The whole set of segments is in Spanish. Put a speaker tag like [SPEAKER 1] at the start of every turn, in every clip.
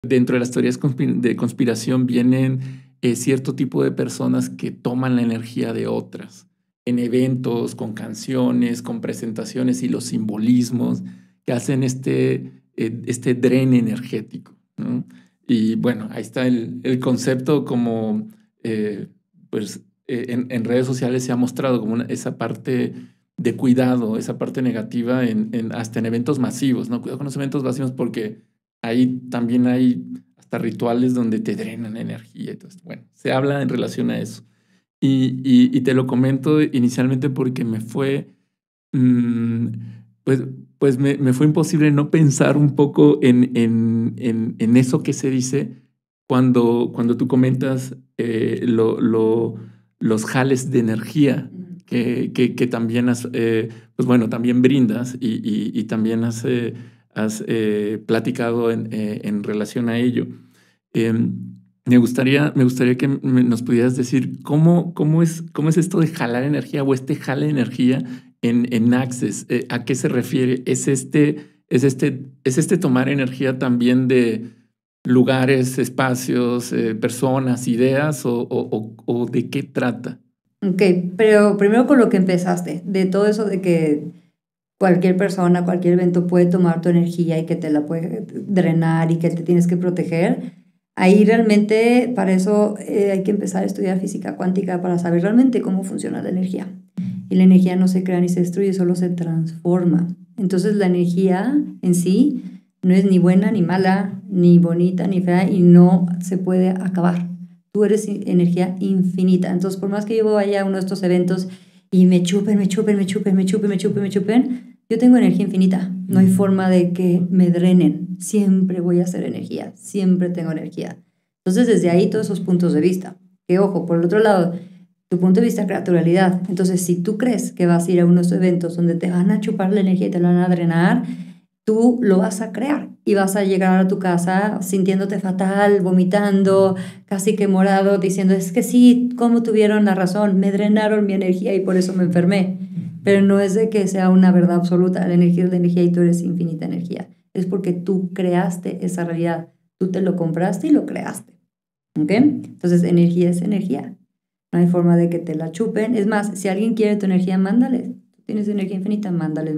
[SPEAKER 1] dentro de las teorías de conspiración vienen cierto tipo de personas que toman la energía de otras en eventos, con canciones, con presentaciones y los simbolismos que hacen este dren energético, ¿no? Y bueno, ahí está el concepto como, pues en redes sociales se ha mostrado como esa parte de cuidado, esa parte negativa hasta en eventos masivos, ¿no? Cuidado con los eventos masivos porque ahí también hay hasta rituales donde te drenan energía y todo esto. Bueno, se habla en relación a eso. Y te lo comento inicialmente porque me fue, mm, pues, pues me fue imposible no pensar un poco en eso que se dice cuando tú comentas los jales de energía que también pues bueno, también brindas y también has platicado en relación a ello. Me gustaría que nos pudieras decir cómo es esto de jalar energía o este jale de energía en Access. ¿A qué se refiere? ¿Es este tomar energía también de lugares, espacios, personas, ideas o de qué trata?
[SPEAKER 2] Ok, pero primero con lo que empezaste, de todo eso de que cualquier persona, cualquier evento puede tomar tu energía y que te la puede drenar y que te tienes que proteger. Ahí realmente, para eso hay que empezar a estudiar física cuántica para saber realmente cómo funciona la energía. Y la energía no se crea ni se destruye, solo se transforma. Entonces la energía en sí no es ni buena ni mala, ni bonita ni fea y no se puede acabar. Tú eres energía infinita. Entonces, por más que yo vaya a uno de estos eventos y me chupen, yo tengo energía infinita. No hay forma de que me drenen. Siempre voy a ser energía. Siempre tengo energía. Entonces, desde ahí, todos esos puntos de vista. Que ojo, por el otro lado, tu punto de vista crea tu realidad. Entonces, si tú crees que vas a ir a unos eventos donde te van a chupar la energía y te la van a drenar, tú lo vas a crear y vas a llegar a tu casa sintiéndote fatal, vomitando, casi que morado, diciendo, es que sí, ¿cómo tuvieron la razón? Me drenaron mi energía y por eso me enfermé. Pero no es de que sea una verdad absoluta, la energía es la energía y tú eres infinita energía. Es porque tú creaste esa realidad, tú te lo compraste y lo creaste. ¿Ok? Entonces, energía es energía. No hay forma de que te la chupen. Es más, si alguien quiere tu energía, mándale. Tú tienes energía infinita, mándale.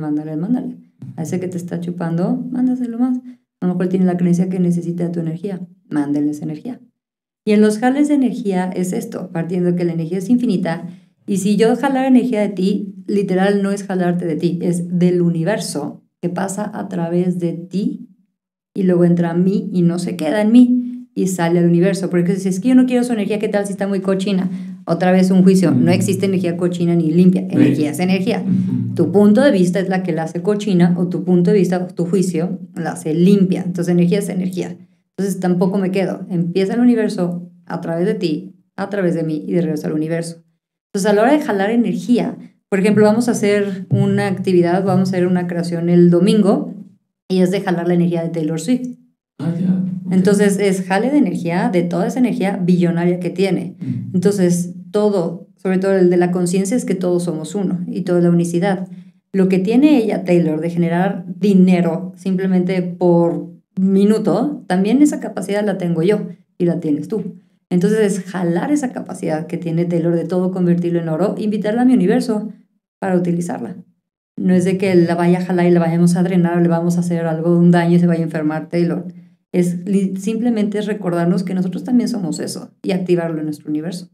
[SPEAKER 2] A ese que te está chupando, mándaselo más. A lo mejor tiene la creencia que necesita tu energía, mándenles energía. Y en los jales de energía es esto, partiendo de que la energía es infinita. Y si yo jalar energía de ti, literal no es jalarte de ti, es del universo que pasa a través de ti y luego entra a mí y no se queda en mí y sale al universo. Porque si es que yo no quiero su energía, ¿qué tal si está muy cochina? Otra vez un juicio. No existe energía cochina ni limpia. Energía es energía. Tu punto de vista es la que la hace cochina o tu punto de vista, tu juicio, la hace limpia. Entonces energía es energía. Entonces tampoco me quedo. Empieza el universo a través de ti, a través de mí y de regreso al universo. Entonces a la hora de jalar energía, por ejemplo, vamos a hacer una actividad, vamos a hacer una creación el domingo y es de jalar la energía de Taylor Swift. Entonces es jale de energía, de toda esa energía billonaria que tiene. Entonces todo, sobre todo el de la conciencia, es que todos somos uno y toda la unicidad. Lo que tiene ella, Taylor, de generar dinero simplemente por minuto, también esa capacidad la tengo yo y la tienes tú. Entonces es jalar esa capacidad que tiene Taylor de todo convertirlo en oro, invitarla a mi universo para utilizarla. No es de que la vaya a jalar y la vayamos a drenar o le vamos a hacer algo, un daño y se vaya a enfermar Taylor. Simplemente es recordarnos que nosotros también somos eso y activarlo en nuestro universo.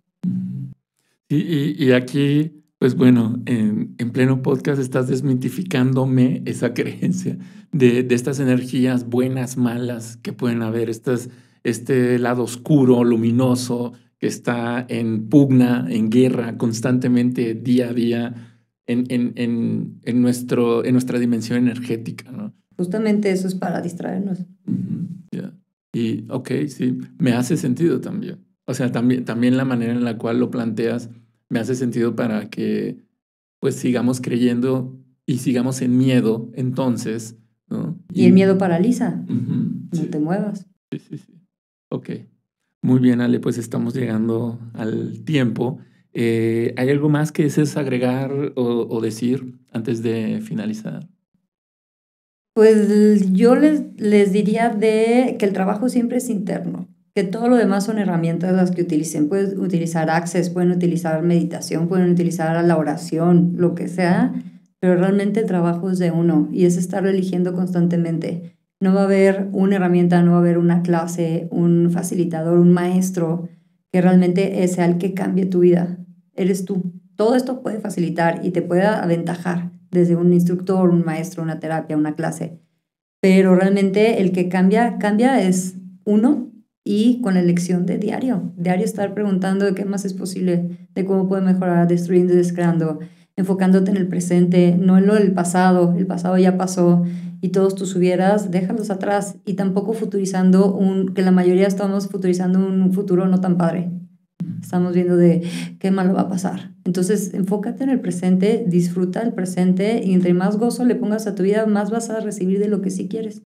[SPEAKER 1] Y aquí, pues bueno, en pleno podcast estás desmitificándome esa creencia de estas energías buenas, malas que pueden haber, este lado oscuro, luminoso, que está en pugna, en guerra constantemente, día a día, en nuestra dimensión energética, ¿no?
[SPEAKER 2] Justamente eso es para distraernos.
[SPEAKER 1] Yeah. Y ok, sí, me hace sentido también. O sea, también la manera en la cual lo planteas me hace sentido para que pues sigamos creyendo y sigamos en miedo entonces, ¿no?
[SPEAKER 2] Y el miedo paraliza.
[SPEAKER 1] No
[SPEAKER 2] sí. Te muevas.
[SPEAKER 1] Sí. Ok. Muy bien, Ale, pues estamos llegando al tiempo. ¿Hay algo más que desees agregar o decir antes de finalizar?
[SPEAKER 2] Pues yo les diría de que el trabajo siempre es interno, que todo lo demás son herramientas las que utilicen. Pueden utilizar Access, pueden utilizar meditación, pueden utilizar la oración, lo que sea, pero realmente el trabajo es de uno y es estarlo eligiendo constantemente. No va a haber una herramienta, no va a haber una clase, un facilitador, un maestro que realmente sea el que cambie tu vida. Eres tú. Todo esto puede facilitar y te puede aventajar desde un instructor, un maestro, una terapia, una clase. Pero realmente el que cambia es uno y con la elección de diario. Diario estar preguntando de qué más es posible, de cómo puede mejorar, destruyendo y descreando, enfocándote en el presente, no en lo del pasado. El pasado ya pasó y todos tus hubieras, déjalos atrás y tampoco futurizando que la mayoría estamos futurizando un futuro no tan padre. Estamos viendo de qué malo va a pasar. Entonces, enfócate en el presente, disfruta el presente y entre más gozo le pongas a tu vida, más vas a recibir de lo que sí quieres.